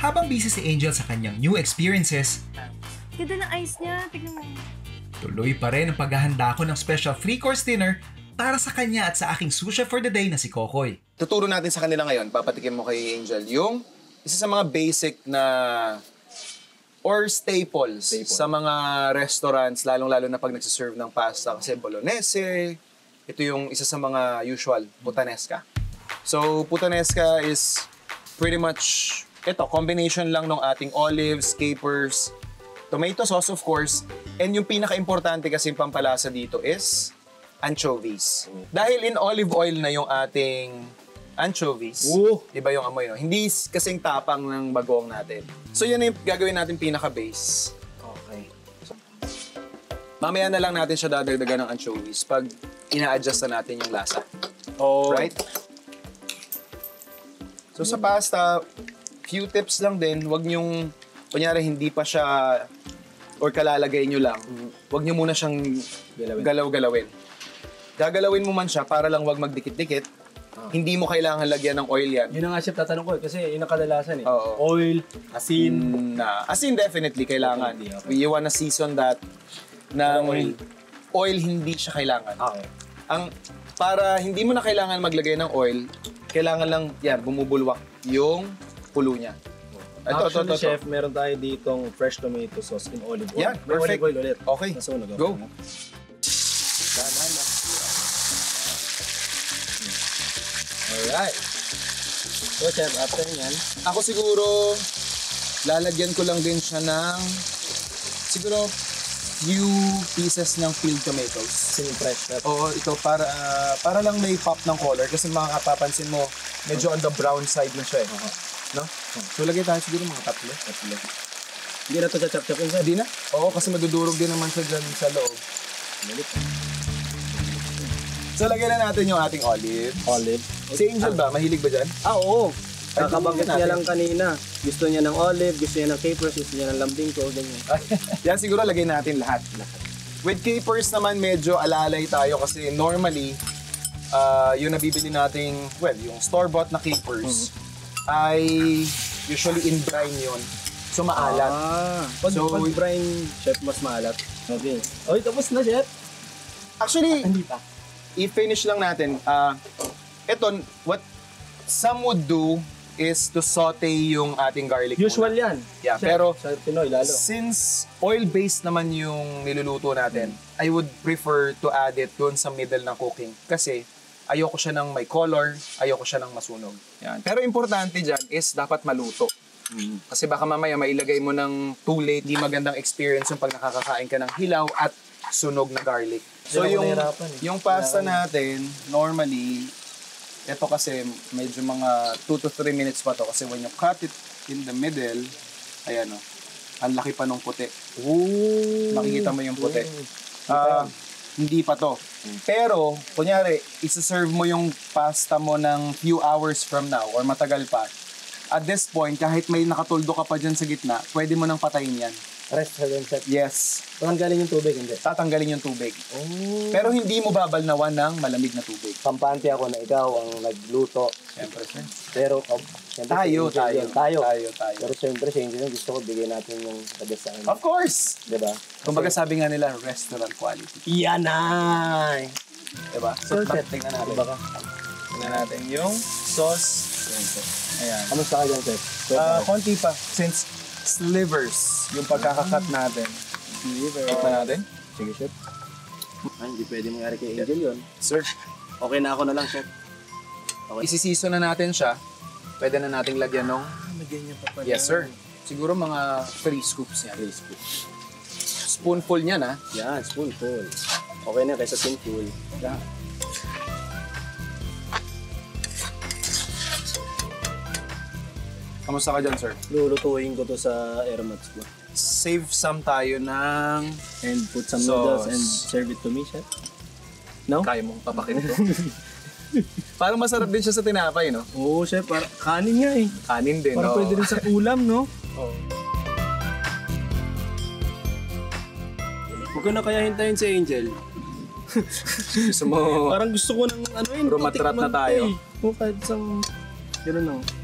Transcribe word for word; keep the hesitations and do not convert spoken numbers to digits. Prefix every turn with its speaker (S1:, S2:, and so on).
S1: Habang busy si Angel sa kanyang new experiences,
S2: Ganda ng ice niya, tignan mo.
S1: tuloy pa rin ang paghahanda ko ng special three-course dinner para sa kanya at sa aking sous chef for the day na si Kokoy.
S3: Tuturo natin sa kanila ngayon, papatikin mo kay Angel, yung isa sa mga basic na or staples Staple. sa mga restaurants, lalong-lalo na pag nagsiserve ng pasta. Kasi bolognese, ito yung isa sa mga usual, Puttanesca. So, Puttanesca is pretty much, ito, combination lang ng ating olives, capers, tomato sauce of course, and yung pinaka-importante kasi pampalasa dito is anchovies. Dahil in olive oil na yung ating anchovies,
S4: Ooh.
S3: Diba yung amoy, no? Hindi kasing tapang ng bagoong natin. So yan yung gagawin natin pinaka-base.
S4: Okay.
S3: So, mamaya na lang natin siya dadagdagan ng anchovies pag ina-adjust na natin yung lasa.
S4: Oh.
S3: Right? So sa pasta, few tips lang din. Huwag nyong, kunyari hindi pa siya, or kalalagay nyo lang, huwag nyo muna siyang galaw-galawin. Gagalawin mo man siya para lang huwag magdikit-dikit. Ah. Hindi mo kailangan lagyan ng oil yan.
S4: Yun na nga chef, tatanong ko eh, kasi yun ang kadalasan eh.
S3: Oo.
S4: Oil, asin.
S3: Mm, na, asin definitely kailangan.
S4: Okay, okay.
S3: You wanna season that ng
S4: oil.
S3: oil hindi siya kailangan.
S4: Okay.
S3: Ang, para hindi mo na kailangan maglagay ng oil, kailangan lang, yan, bumubulwak yung pulo niya. Ito,
S4: Actually,
S3: ito, ito,
S4: chef, meron tayo ditong fresh tomato sauce in olive oil.
S3: Yeah,
S4: May
S3: perfect.
S4: olive oil ulit.
S3: Okay,
S4: Nasunog ako.
S3: go.
S4: No?
S3: Dahan na.
S4: Alright. So, chef, after nyan,
S3: Ako siguro, lalagyan ko lang din siya ng, siguro, few pieces ng peeled tomatoes.
S4: sin fresh chef.
S3: Oo, ito para uh, para lang may pop ng color kasi makakapapansin mo, medyo on the brown side na siya eh.
S4: Uh-huh.
S3: No? So lagay tayo siguro mga tatlo.
S4: Tatlo. Hindi na ito chap-chap inside.
S3: Hindi na? Oo, kasi madudurog din naman siya dyan sa loob.
S4: Balik.
S3: So lagyan na natin yung ating olive.
S4: Olive.
S3: Si Angel ba? Mahilig ba dyan?
S4: Ah, oo.
S3: Ay,
S4: Kakabanggit
S3: tingnan
S4: niya
S3: natin.
S4: lang kanina. Gusto niya ng olive, gusto niya ng capers, gusto niya ng lambing ko, ganyan.
S3: Yan siguro lagay natin lahat. With capers naman medyo alalay tayo kasi normally uh, yung nabibili nating, well, yung store-bought na capers mm-hmm. ay usually in brine yun. So maalat.
S4: Ah, pag,
S3: So,
S4: pag brine, chef, mas maalat. Okay. Oy, tapos na, chef.
S3: Actually,
S4: Hindi pa.
S3: i-finish lang natin. Uh, ito, what some would do is to saute yung ating garlic
S4: Usual
S3: muna.
S4: yan.
S3: Yeah,
S4: Chef,
S3: pero
S4: sa Pinoy lalo.
S3: since oil-based naman yung niluluto natin, mm. I would prefer to add it doon sa middle ng cooking. Kasi ayoko siya ng may color, ayoko siya ng masunog. Yan. Pero importante dyan is dapat maluto. Mm. Kasi baka mamaya mailagay mo ng too late, di magandang experience yung pag nakakakain ka ng hilaw at sunog na garlic. So
S4: Hindi
S3: yung,
S4: ako nahirapan eh.
S3: yung pasta
S4: Kailangan-
S3: natin, normally, ito kasi medyo mga two to three minutes pa to kasi when you cut it in the middle, ayan o, ang laki pa nung puti.
S4: Ooh.
S3: Makikita mo yung puti.
S4: Mm.
S3: Ah, hindi pa to. Pero, kunyari, isa-serve mo yung pasta mo ng few hours from now or matagal pa. At this point, kahit may nakatuldo ka pa dyan sa gitna, pwede mo nang patayin yan.
S4: Rest sa dun, chef.
S3: Yes.
S4: Tanggalin yung tubig, hindi.
S3: Tatanggalin yung tubig.
S4: Oh.
S3: Pero hindi mo babalnawan ng malamig na tubig.
S4: Kampante ako na ikaw ang nagluto.
S3: Siyempre, sir.
S4: Pero, um, siyempre,
S3: Tayo,
S4: si Angel
S3: tayo,
S4: yun. tayo.
S3: tayo, tayo.
S4: Pero siyempre, si Angel yun, gusto ko bigay natin yung tagas sa akin.
S3: Of course!
S4: Diba?
S3: Kumbaga sabi nga nila, restaurant quality.
S4: Yan ay!
S3: Diba? So,
S4: Sir,
S3: tingnan natin.
S4: Diba ka?
S3: Tingnan natin yung sauce. Ayan.
S4: Kamusta ka dyan, chef?
S3: Ah, konti pa. Since slivers yung pagkakakat natin.
S4: Liver.
S3: Tingnan natin.
S4: Sige, chef. Ay, hindi pwede mangyari kay Angel yun.
S3: Sir,
S4: Okay na ako na lang, chef. Okay.
S3: isi-season na natin siya. Pwede na nating lagyan ng...
S4: Ah, may ganyan pa pala.
S3: Yes, sir. Siguro mga three scoops yan.
S4: Three scoops.
S3: Spoonful niyan, ha?
S4: Yan, spoonful. Okay na kaysa spoonful.
S3: Yeah. Kamusta ka dyan, sir?
S4: Lulutuin ko to sa airmats ko.
S3: Save some tayo ng...
S4: And put some
S3: Sauce.
S4: noodles and serve it to me, chef. No?
S3: Kaya mong papakin ito. Parang masarap din siya sa tinapay, no?
S4: Oo, chef. Para, kanin nga eh.
S3: Kanin din,
S4: Para
S3: no?
S4: pwede rin sa ulam, no?
S3: Oh.
S4: Huwag ko na kaya hintayin si Angel.
S3: Gusto mo...
S4: Parang gusto ko ng ano yun.
S3: Rumatrat na
S4: tikman
S3: tayo.
S4: eh. Oo, kahit isang... Gano'n no.